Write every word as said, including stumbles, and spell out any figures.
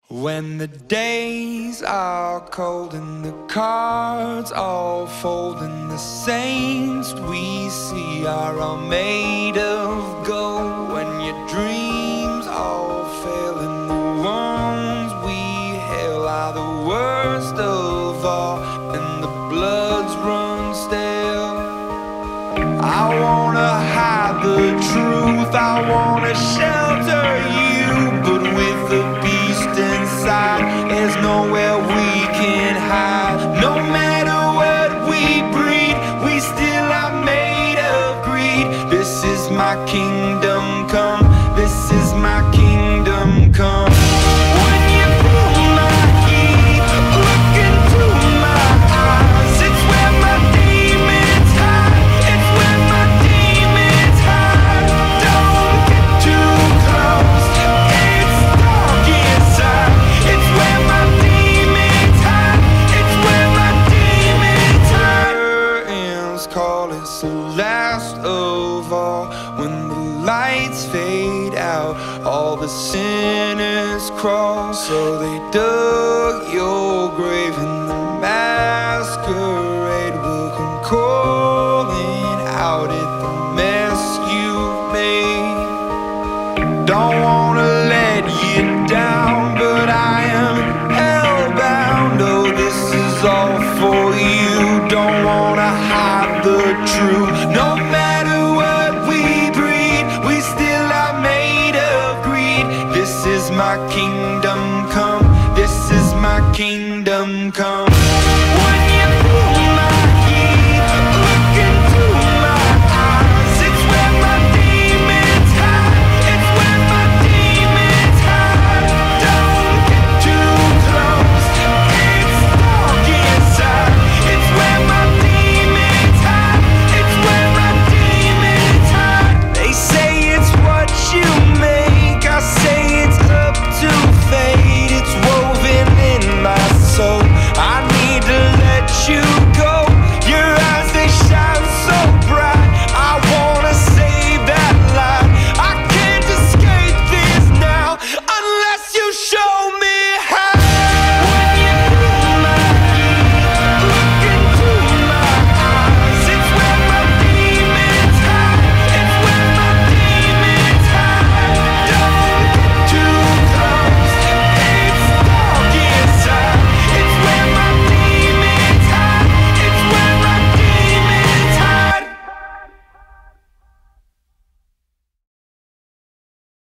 When the days are cold and the cards all fold and the saints we see are all made of gold, when your dreams all fail and the ones we hail are the worst of all and the bloods run stale, I wanna hide the truth, I wanna shelter you, but with the beast inside, there's nowhere we can hide. No matter what we breed, we still are made of greed. This is my kingdom come, this is my kingdom come. When you pull my key, look into my eyes, it's where my demons hide, it's where my demons hide. Don't get too close, it's dark inside, it's where my demons hide, it's where my demons hide. Curtains call, it's the last of all. When the lights fade out, all the sinners crawl. So they dug your grave and the masquerade will come calling out at the mess you've made. Don't wanna let you down, but I am hellbound. Oh, this is all for you. Don't wanna hide the truth. No matter what we breed, we still are made of greed. This is my kingdom come, this is my kingdom come.